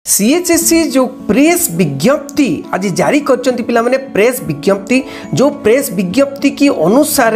सीएचएससी जो प्रेस विज्ञप्ति आज जारी करचंती पिला माने प्रेस विज्ञप्ति जो प्रेस विज्ञप्ति की अनुसार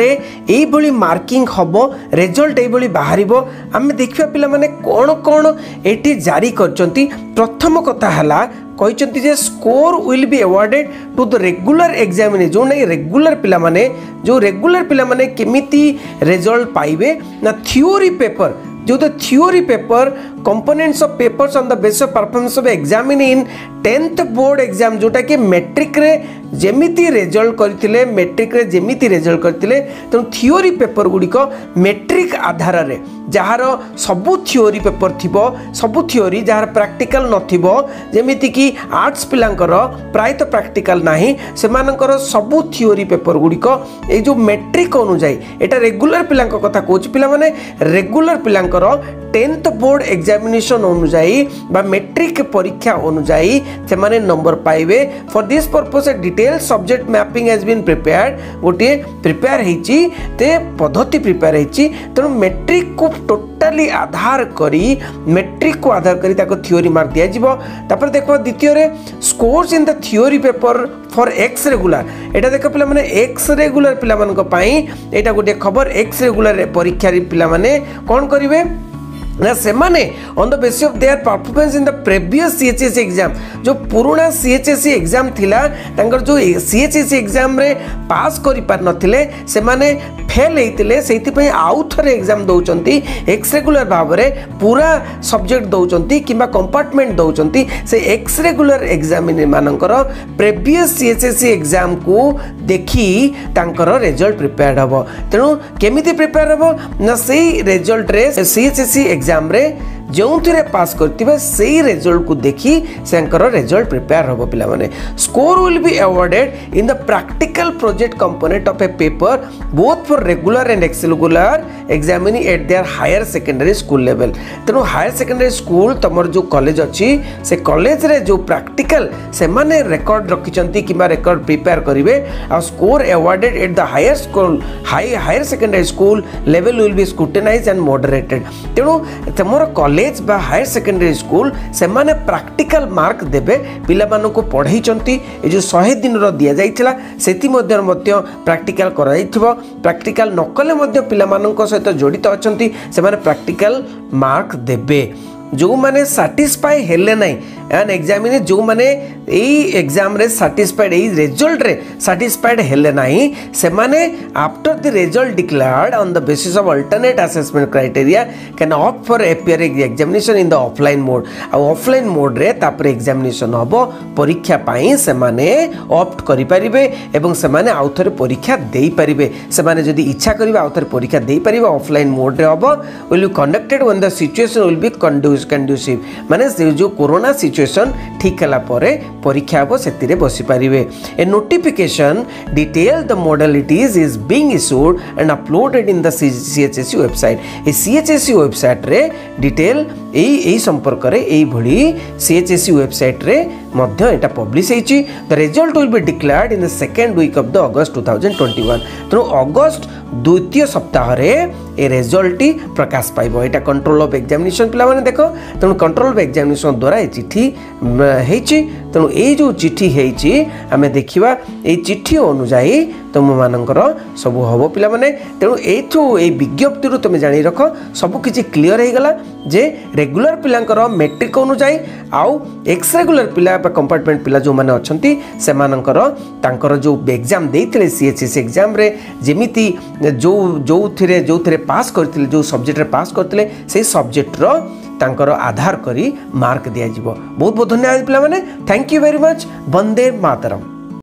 ये मार्किंग हम रिजल्ट ये बाहर आम देखा पिला माने कौन कौन ये जारी करचंती। प्रथम कथा है कहते जे score will be awarded to the regular examinee जो नहीं रेगुलर पिला माने जो रेगुलर पिला माने केमिति रिजल्ट पाइबे ना थ्योरी पेपर जो the theory paper components of papers on the basis of performance of examinee in 10th board exam जोटा कि मैट्रिक रे जेमिति रिजल्ट करथिले मैट्रिक रे जेमिति रिजल्ट करथिले तो थ्योरी पेपर गुड़िक मैट्रिक आधार रे जहार सबु थ्योरी पेपर थिबो सबु थ्योरी जहार प्रैक्टिकल नथिबो जेमिति कि आर्ट्स पिलांकर प्रायत प्रैक्टिकल नाही सेमानकर सबु थ्योरी पेपर गुड़िक ए जो मैट्रिक अनुजाई एटा रेगुलर पिलांक कथा कोच पिला माने रेगुलर पिलांकर 10th बोर्ड एग्जामिनेशन अनुजाई बा मैट्रिक परीक्षा अनुजाई से माने नंबर पाइबे। For this purpose a detail subject mapping has been prepared गोटे प्रिपेयर हेची ते पद्धति प्रिपेयर हेची तेणु मैट्रिक को टोटाली आधार करी मैट्रिक को आधार करी ताको थ्योरी मार्क दिया जिवो। तापर देखो द्वितीय रे scores in the theory paper for ex regular एटा देखो पिला माने एक्स रेगुलर पिला मान को पाई एटा गोटे खबर एक्स रेगुलर परीक्षा रे पिला माने कोन करिवे ना से माने on the basis of their performance in the previous CHSC exam जो पुराना सीएचएससी एग्जाम थिला तांकर जो सीएचएससी एग्जाम रे पास करि पार नथिले से माने फेल हेतिले सेति पई आउ थरे एग्जाम दउचंती एक्स रेगुलर भाव रे पूरा सब्जेक्ट दउचंती किबा कंपार्टमेंट दउचंती से एक्स रेगुलर एग्जामिनर मानकर प्रीवियस सीएचएससी एग्जाम को देखि तांकर रिजल्ट प्रिपेयर्ड हबो। तेनु केमिति प्रिपेयर हबो ना सेही रिजल्ट रे सीएचएससी एग्जाम रे जो पास करथिबे सेही रिजल्ट को देखि सेंकर रिजल्ट प्रिपेयर होबो पिला माने। Score will be awarded in the practical project component of a paper both for regular and ex regular examinee at their higher secondary school level. तेनु हायर सेकेंडरी स्कूल तमर जो कॉलेज अछि से कॉलेज रे जो प्रैक्टिकल से माने रिकॉर्ड रखिचंती किबा रिकॉर्ड प्रिपेयर करिवे आ score awarded at the higher school higher secondary school level will be scrutinised and moderated. तेनु तमर कॉलेज बा हायर सेकेंडरी स्कूल से माने प्रैक्टिकल मार्क देबे पिला मानो को पढ़ाई चंती ए जो 100 दिन रो दिया जाइथिला सेति मध्य प्रैक्टिकल करा जाइथिबो प्रैक्टिकल नकले मध्य पिला मानो को सहित जड़ित अछंती से माने प्रैक्टिकल मार्क देबे। जो माने सैटिस्फाई हेले नहीं एन एग्जामिने जो माने एग्जाम रे सैटिस्फाइड ए रिजल्ट रे सैटिस्फाइड हेले नहीं से माने after the result declared on the basis of alternate assessment criteria can opt for appear examination in the offline mode आ ऑफलाइन मोड रे तापर एग्जामिनेशन हबो परीक्षा पाई से माने ऑप्ट करि परिबे एवं से माने आउथरे परीक्षा देई परिबे से माने जदी इच्छा करिबे आउथरे परीक्षा देई परिबे ऑफलाइन मोड रे हबो will be conducted when the situation will be conducive माने जो कोरोना सिचुएशन ठीक हला परे परीक्षा हबो सेतिरे बसी परिबे। A notification detail the modalities is being issued and uploaded in the CHSC website. ए सीएचएससी वेबसाइट रे डिटेल एई संपर्क रे एई भली सीएचएससी वेबसाइट रे मध्य एटा पब्लिश हेची। The result will be declared in the second week of the August 2021। तो अगस्त द्वितीय सप्ताह रे a result Prakash पाइबो। Etah control of examination पिला माने देखो तेणु कंट्रोल ऑफ एग्जामिनेशन द्वारा ए चिठी हेची तेणु ए जो चिठी हेची आमे देखिबा ए चिठी अनुसार तुम मानकर सबू हम पिला माने तेणु एठू ए विज्ञप्ति रु तुम जानी रख सबु किछि क्लियर हे गला जे रेगुलर पिलांकर मैट्रिक अनुसार आउ एक्स रेगुलर पिला कंपार्टमेंट पिला जो माने अछंती से मानकर तांकर जो एग्जाम देइथिले सीएचएससी एग्जाम रे जेमिति जो थरे पास करथिले जो सब्जेक्ट रे पास करथिले से सब्जेक्ट रो तांकर आधार करी मार्क दिया जिवो। बहुत बहुत धन्यवाद पिला माने। Thank you very much. वंदे मातरम।